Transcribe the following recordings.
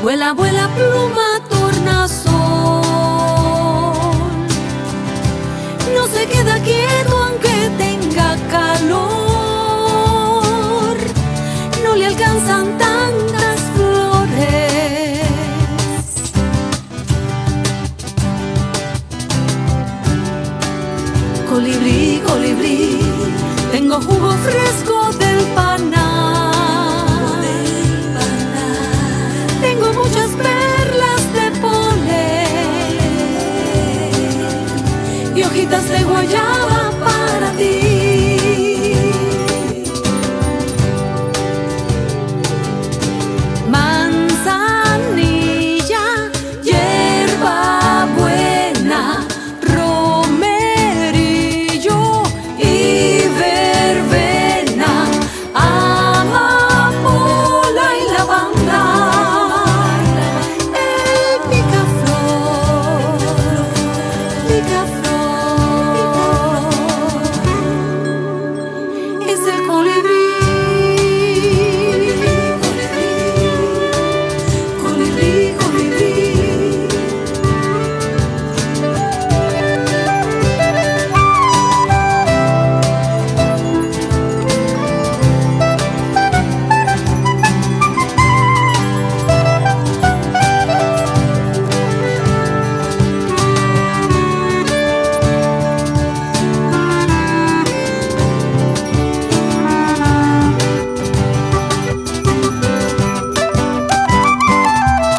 Vuela, vuela, pluma, tornasol. No se queda quieto aunque tenga calor. No le alcanzan tantas flores. Colibrí, colibrí, tengo jugo fresco del Paraná. Tengo muchas perlas de polen y hojitas de guayaba para ti. Manzanilla, hierba buena, romerillo y verbena, amapola y lavanda. Es el colibrí, colibrí, colibrí,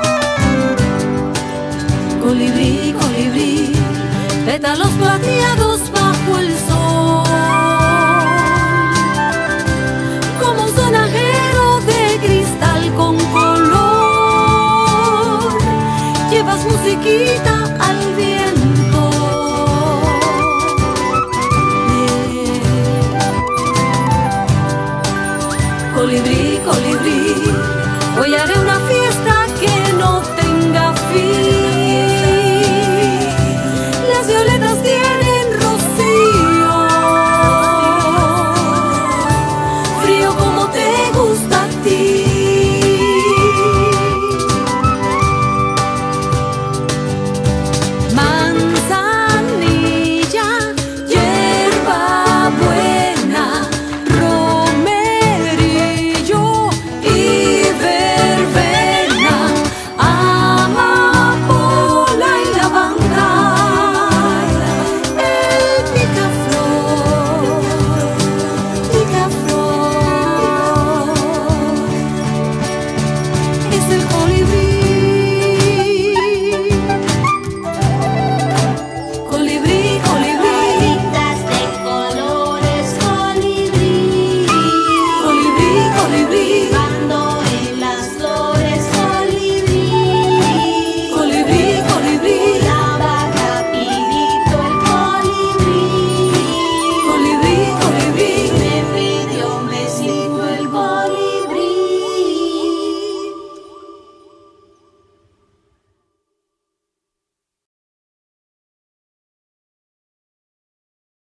colibrí, colibrí, pétalos plateados